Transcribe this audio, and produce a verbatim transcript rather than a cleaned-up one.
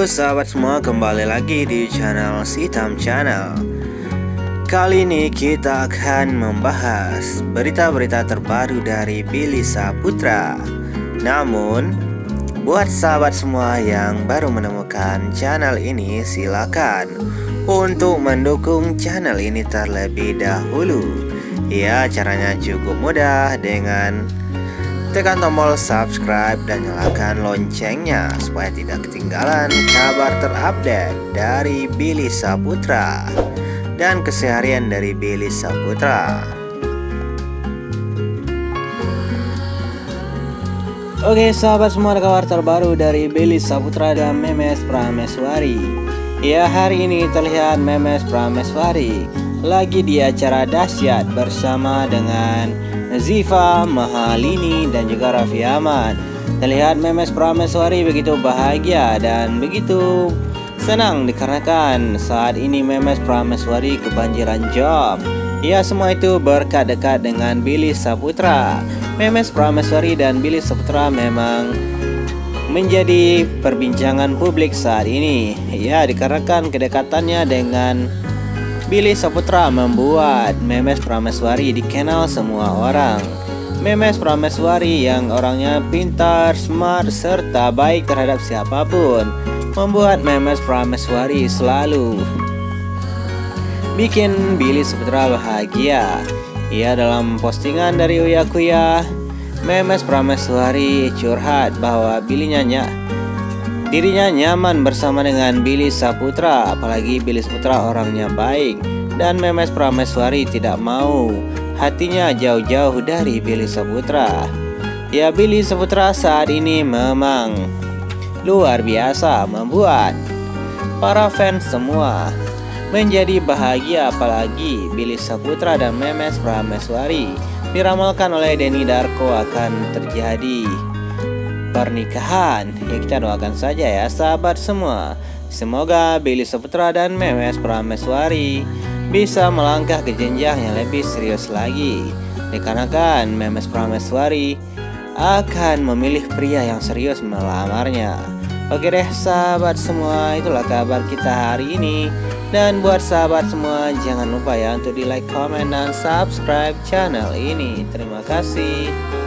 Halo sahabat semua, kembali lagi di channel Sitam Channel. Kali ini kita akan membahas berita-berita terbaru dari Billy Saputra. Namun, buat sahabat semua yang baru menemukan channel ini, silakan untuk mendukung channel ini terlebih dahulu. Ya, caranya cukup mudah dengan tekan tombol subscribe dan nyalakan loncengnya supaya tidak ketinggalan kabar terupdate dari Billy Saputra dan keseharian dari Billy Saputra. Oke sahabat semua, ada kabar terbaru dari Billy Saputra dan Memes Prameswari. Ya, hari ini terlihat Memes Prameswari lagi di acara dahsyat bersama dengan Ziva, Mahalini, dan juga Raffi Ahmad. Terlihat Memes Prameswari begitu bahagia dan begitu senang dikarenakan saat ini Memes Prameswari kebanjiran job. Ya, semua itu berkat dekat dengan Billy Saputra. Memes Prameswari dan Billy Saputra memang menjadi perbincangan publik saat ini. Ya, dikarenakan kedekatannya dengan Billy Saputra membuat Memes Prameswari dikenal semua orang. Memes Prameswari yang orangnya pintar, smart, serta baik terhadap siapapun membuat Memes Prameswari selalu bikin Billy Saputra bahagia. Ia dalam postingan dari Uya Kuya, Memes Prameswari curhat bahwa Billy nyanyi dirinya nyaman bersama dengan Billy Saputra, apalagi Billy Saputra orangnya baik dan Memes Prameswari tidak mau hatinya jauh-jauh dari Billy Saputra. Ya, Billy Saputra saat ini memang luar biasa membuat para fans semua menjadi bahagia, apalagi Billy Saputra dan Memes Prameswari diramalkan oleh Denny Darko akan terjadi pernikahan. Ya, kita doakan saja ya sahabat semua. Semoga Billy Saputra dan Memes Prameswari bisa melangkah ke jenjang yang lebih serius lagi, dikarenakan Memes Prameswari akan memilih pria yang serius melamarnya. Oke deh sahabat semua, itulah kabar kita hari ini. Dan buat sahabat semua, jangan lupa ya untuk di like, comment, dan subscribe channel ini. Terima kasih.